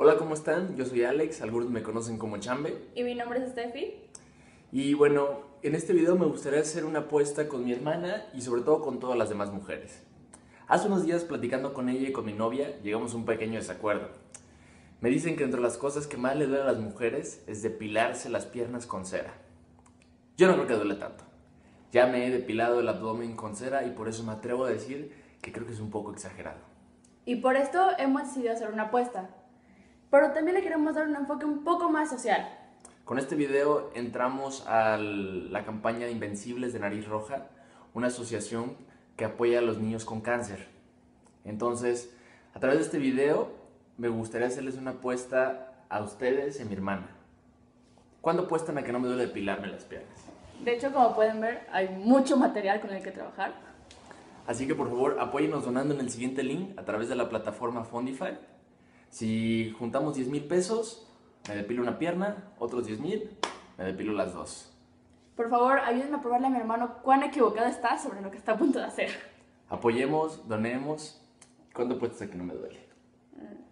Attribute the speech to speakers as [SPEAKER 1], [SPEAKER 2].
[SPEAKER 1] Hola, ¿cómo están? Yo soy Alex, algunos me conocen como Chambe.
[SPEAKER 2] Y mi nombre es Steffi.
[SPEAKER 1] Y bueno, en este video me gustaría hacer una apuesta con mi hermana y sobre todo con todas las demás mujeres. Hace unos días platicando con ella y con mi novia llegamos a un pequeño desacuerdo. Me dicen que entre las cosas que más les duele a las mujeres es depilarse las piernas con cera. Yo no creo que duele tanto. Ya me he depilado el abdomen con cera y por eso me atrevo a decir que creo que es un poco exagerado.
[SPEAKER 2] Y por esto hemos decidido hacer una apuesta. Pero también le queremos dar un enfoque un poco más social.
[SPEAKER 1] Con este video entramos a la campaña de Invencibles de Nariz Roja, una asociación que apoya a los niños con cáncer. Entonces, a través de este video me gustaría hacerles una apuesta a ustedes y a mi hermana. ¿Cuándo apuestan a que no me duele depilarme las piernas?
[SPEAKER 2] De hecho, como pueden ver, hay mucho material con el que trabajar.
[SPEAKER 1] Así que por favor apóyennos donando en el siguiente link a través de la plataforma Fundify. Si juntamos 10,000 pesos, me depilo una pierna, otros 10,000, me depilo las dos.
[SPEAKER 2] Por favor, ayúdenme a probarle a mi hermano cuán equivocado está sobre lo que está a punto de hacer.
[SPEAKER 1] Apoyemos, donemos. ¿Cuándo apuestas a que no me duele?